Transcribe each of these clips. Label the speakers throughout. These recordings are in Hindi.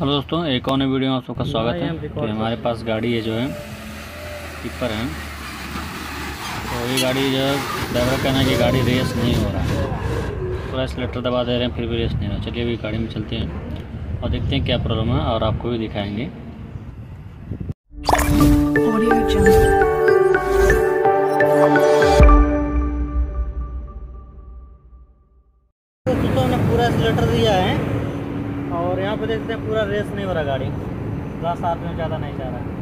Speaker 1: हेलो दोस्तों, एक और नई वीडियो में आप सबका स्वागत है। तो हमारे पास गाड़ी है जो है टिप्पर है। तो ये गाड़ी जो ड्राइवर कहना है कि गाड़ी रेस नहीं हो रहा है, पूरा एक्सीलेटर दबा दे रहे हैं फिर भी रेस नहीं हो रहा। चलिए अभी गाड़ी में चलते हैं और देखते हैं क्या प्रॉब्लम है और आपको भी दिखाएंगे।
Speaker 2: दोस्तों हमने पूरा एक्सीलेटर दिया है और यहाँ पे देखते हैं पूरा रेस नहीं हो रहा, गाड़ी 10 आरपीएम ज़्यादा नहीं जा रहा है।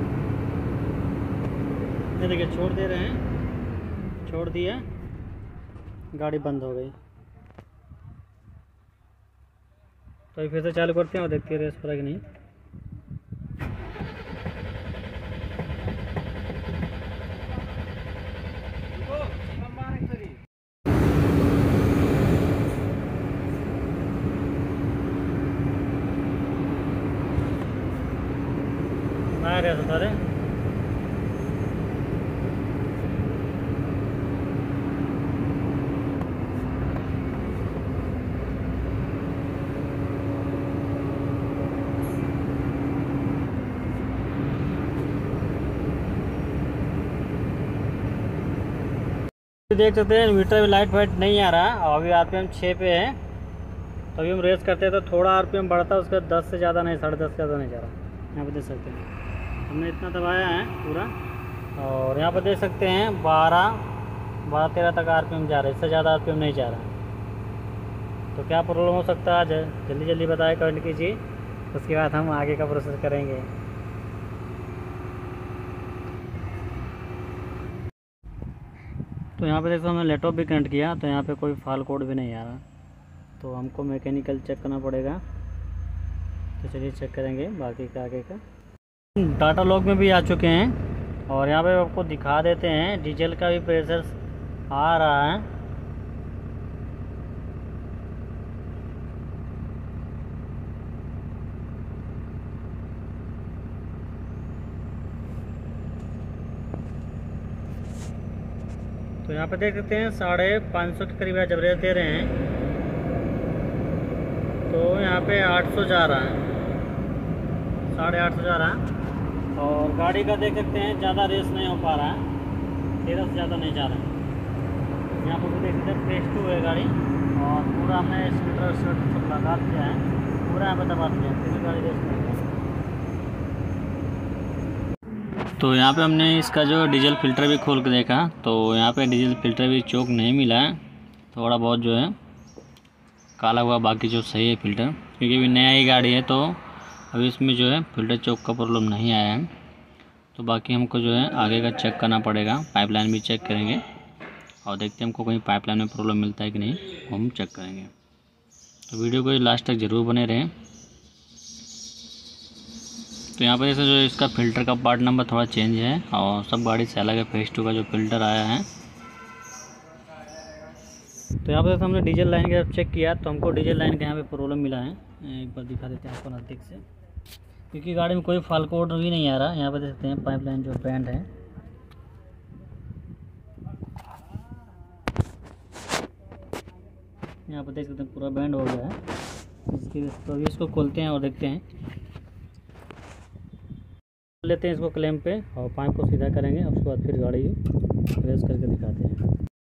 Speaker 2: ये देखिए छोड़ दे रहे हैं, छोड़ दिया, गाड़ी बंद हो गई। तो फिर से चालू करते हैं और देखते हैं रेस हो रहा कि नहीं। आ रहा था सारे देख सकते हैं मीटर में लाइट वाइट नहीं आ रहा। अभी आरपीएम 6 पे है। तो अभी हम रेस करते हैं तो थोड़ा आरपीएम बढ़ता है, उसका 10 से ज़्यादा नहीं, 10.5 से ज़्यादा नहीं जा रहा। यहाँ पे देख सकते हैं हमने इतना दबाया है पूरा, और यहाँ पर देख सकते हैं 12-13 तक आरपीएम जा रहा है, इससे ज़्यादा आरपीएम नहीं जा रहा। तो क्या प्रॉब्लम हो सकता है आज जल्दी जल्दी बताएं, कमेंट कीजिए, उसके बाद हम आगे का प्रोसेस करेंगे। तो यहाँ पे देखो हमने लैपटॉप भी कनेक्ट किया, तो यहाँ पे कोई फाल्ट कोड भी नहीं आ रहा। तो हमको मैकेनिकल चेक करना पड़ेगा। तो चलिए चेक करेंगे बाकी का आगे का। डाटा लॉग में भी आ चुके हैं और यहाँ पे आपको दिखा देते हैं डीजल का भी प्रेशर आ रहा है। तो यहाँ पे देख सकते हैं 550 के करीब जब रेस दे रहे हैं तो यहाँ पे 800 जा रहा है, 850 जा रहा है। और गाड़ी का देख सकते हैं ज़्यादा रेस नहीं हो पा रहा है, 13 से ज़्यादा नहीं जा रहा है। यहाँ पर भी देख सकते हैं फेस 2 है गाड़ी, और पूरा हमने एक्सीलेटर सब लगा दिया है, पूरा यहाँ पर दबा दिया है, फिर गाड़ी रेस नहीं।
Speaker 1: तो यहाँ पे हमने इसका जो डीजल फ़िल्टर भी खोल के देखा, तो यहाँ पे डीजल फ़िल्टर भी चोक नहीं मिला है, थोड़ा बहुत जो है काला हुआ, बाकी जो सही है फ़िल्टर। क्योंकि अभी नया ही गाड़ी है तो अभी इसमें जो है फ़िल्टर चोक का प्रॉब्लम नहीं आया है। तो बाकी हमको जो है आगे का चेक करना पड़ेगा, पाइपलाइन भी चेक करेंगे और देखते हैं हमको कहीं पाइपलाइन में प्रॉब्लम मिलता है कि नहीं, वो हम चेक करेंगे। तो वीडियो को लास्ट तक ज़रूर बने रहें। तो यहाँ पर जैसे जो इसका फ़िल्टर का पार्ट नंबर थोड़ा चेंज है और सब गाड़ी से अलग है। फेस 2 का जो फ़िल्टर आया है।
Speaker 2: तो यहाँ पर हमने डीजल लाइन का चेक किया तो हमको डीजल लाइन का यहाँ पे प्रॉब्लम मिला है। एक बार दिखा देते हैं आपको नज़दीक से, क्योंकि गाड़ी में कोई फाल्ट कोड भी नहीं आ रहा। यहाँ पर देख सकते हैं पाइपलाइन जो बैंड है, यहाँ पर देख सकते हैं पूरा बैंड हो गया है इसकी। तो अभी इसको खोलते हैं और देखते हैं, लेते हैं इसको क्लैंप पे और पाइप को सीधा करेंगे, उसके बाद फिर गाड़ी रेस करके दिखाते हैं।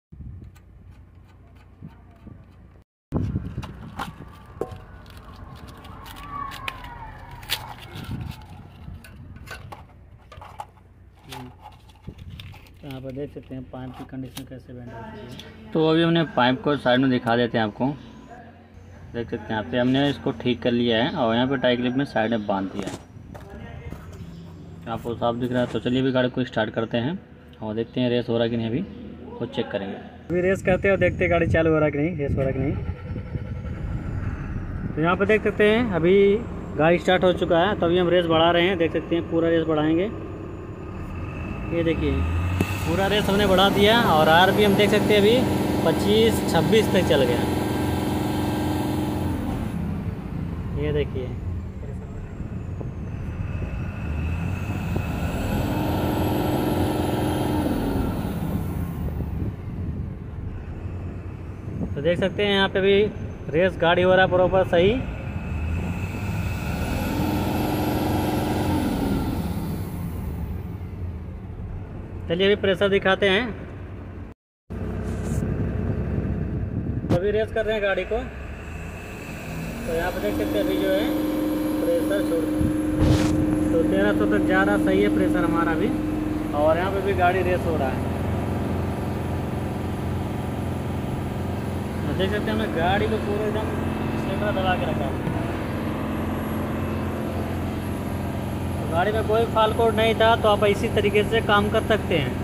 Speaker 2: तो यहाँ पर देख सकते हैं पाइप की कंडीशन कैसे बैंड होती है।
Speaker 1: तो अभी हमने पाइप को साइड में दिखा देते हैं आपको। देख सकते हैं यहाँ पे हमने इसको ठीक कर लिया है और यहाँ पे टाई क्लिप में साइड में बांध दिया है, आपको साफ दिख रहा है। तो चलिए अभी गाड़ी को स्टार्ट करते हैं और देखते हैं रेस हो रहा है कि नहीं, अभी वो चेक करेंगे।
Speaker 2: अभी रेस करते हैं और देखते हैं गाड़ी चालू हो रहा है कि नहीं, रेस हो रहा है कि नहीं। तो यहाँ पर देख सकते हैं अभी गाड़ी स्टार्ट हो चुका है। तो अभी हम रेस बढ़ा रहे हैं, देख सकते हैं पूरा रेस बढ़ाएंगे। ये देखिए पूरा रेस हमने बढ़ा दिया और आरपीएम देख सकते हैं अभी 25-26 तक चल गया। ये देखिए तो देख सकते हैं यहाँ पे भी रेस गाड़ी हो रहा है प्रॉपर सही। चलिए अभी प्रेशर दिखाते हैं। अभी रेस कर रहे हैं गाड़ी को, तो यहाँ पे देख सकते हैं अभी जो है प्रेशर छोड़, तो 1300 तक जा रहा, सही है प्रेशर हमारा भी। और यहाँ पे भी गाड़ी रेस हो रहा है, देख सकते हैं हमने गाड़ी को पूरे एकदम कैमरा दबा के रखा है। तो गाड़ी में कोई फॉल्ट कोड नहीं था, तो आप इसी तरीके से काम कर सकते हैं।